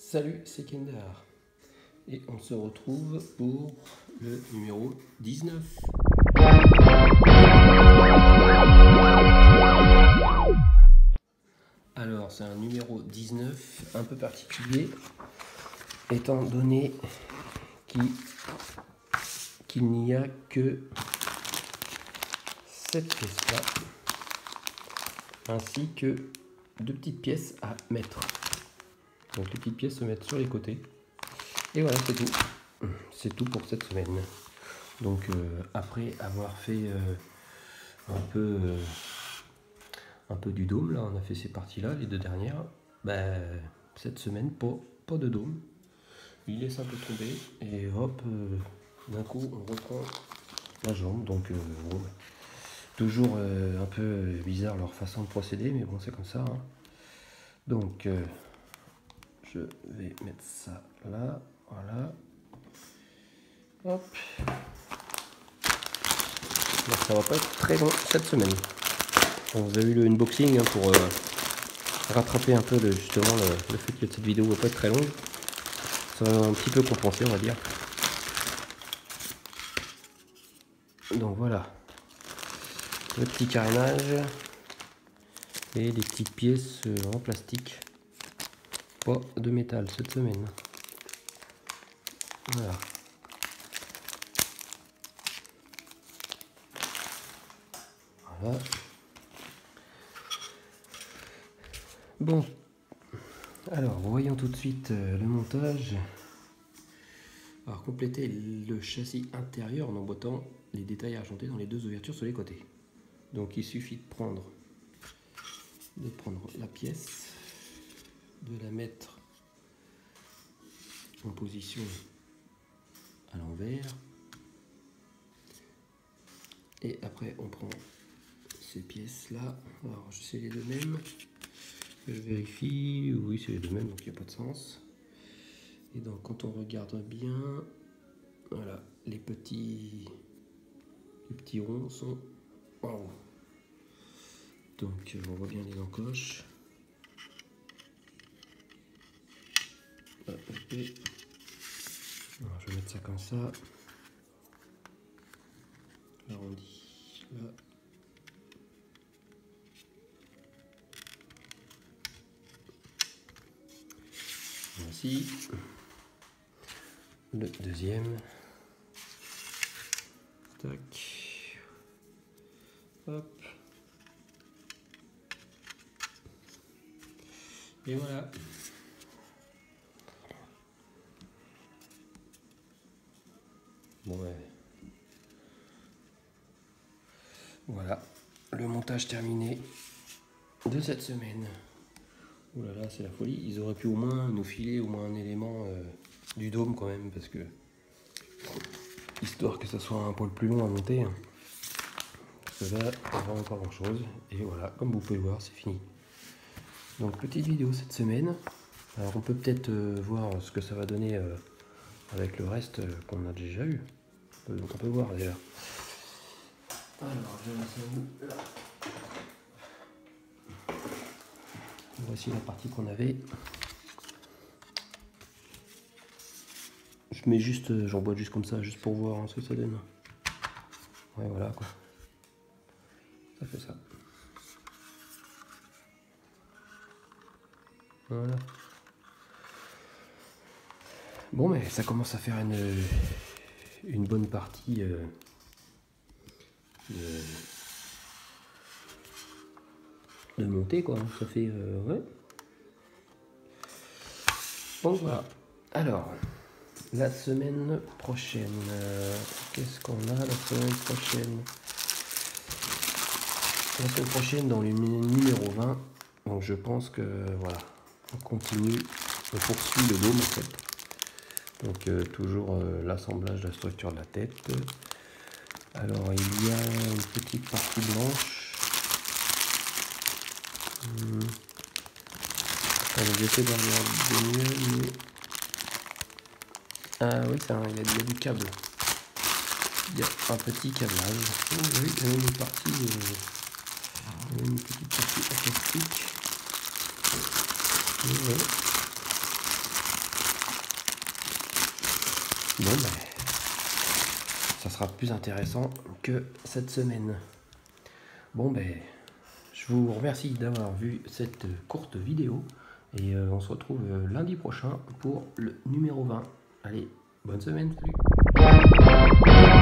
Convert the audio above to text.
Salut, c'est Kendar et on se retrouve pour le numéro 19. Alors c'est un numéro 19 un peu particulier étant donné qu'il n'y a que cette pièce là ainsi que deux petites pièces à mettre. Donc les petites pièces se mettent sur les côtés. Et voilà, c'est tout. C'est tout pour cette semaine. Donc après avoir fait un peu du dôme, là on a fait ces parties-là, les deux dernières. Cette semaine, pas de dôme. Il laisse un peu tomber et hop, d'un coup on reprend la jambe. Donc bon, toujours un peu bizarre leur façon de procéder, mais bon c'est comme ça. Hein. Donc je vais mettre ça là, voilà. Hop. Là, ça va pas être très long cette semaine. Bon, vous avez eu le unboxing hein, pour rattraper un peu justement le fait que cette vidéo va pas être très longue. Ça va un petit peu compenser, on va dire. Donc voilà. Le petit carénage et des petites pièces en plastique. Pas de métal cette semaine. Voilà. Voilà. Bon. Alors, voyons tout de suite le montage. Alors, compléter le châssis intérieur en emboîtant les détails argentés dans les deux ouvertures sur les côtés. Donc, il suffit de prendre la pièce, de la mettre en position à l'envers et après on prend ces pièces là. Alors je sais les deux mêmes, je vérifie, oui c'est les deux mêmes donc il n'y a pas de sens. Et donc quand on regarde bien, voilà, les petits ronds sont en haut, donc on voit bien les encoches. Alors, je vais mettre ça comme ça, l'arrondi là. Voici le deuxième. Tac. Hop. Et voilà. Bon ouais. Voilà, le montage terminé de cette semaine. Ouh là là, c'est la folie. Ils auraient pu au moins nous filer au moins un élément du dôme quand même, parce que histoire que ça soit un poil plus long à monter. Hein. Parce que là, il n'y a vraiment pas grand chose. Et voilà, comme vous pouvez le voir, c'est fini. Donc petite vidéo cette semaine. Alors on peut peut-être voir ce que ça va donner avec le reste qu'on a déjà eu. On peut voir déjà. Alors, je vais ça où là. Voici la partie qu'on avait. Je mets juste, j'emboîte juste comme ça, juste pour voir hein, ce que ça donne. Ouais, voilà quoi. Ça fait ça. Voilà. Bon, mais ça commence à faire une bonne partie de montée quoi. Ça fait ouais. Bon voilà. Alors la semaine prochaine, qu'est-ce qu'on a la semaine prochaine? La semaine prochaine dans le numéro 20. Donc je pense que voilà, on continue, on poursuit le dôme en fait. Donc toujours l'assemblage de la structure de la tête. Alors il y a une petite partie blanche. J'essaie de regarder mieux, mais... Ah oui, il y a du câble. Il y a un petit câblage. Oh, oui, il y a une partie... une petite partie en plastique. Ouais. Bon, ben, ça sera plus intéressant que cette semaine. Bon, ben, je vous remercie d'avoir vu cette courte vidéo. Et on se retrouve lundi prochain pour le numéro 20. Allez, bonne semaine, salut!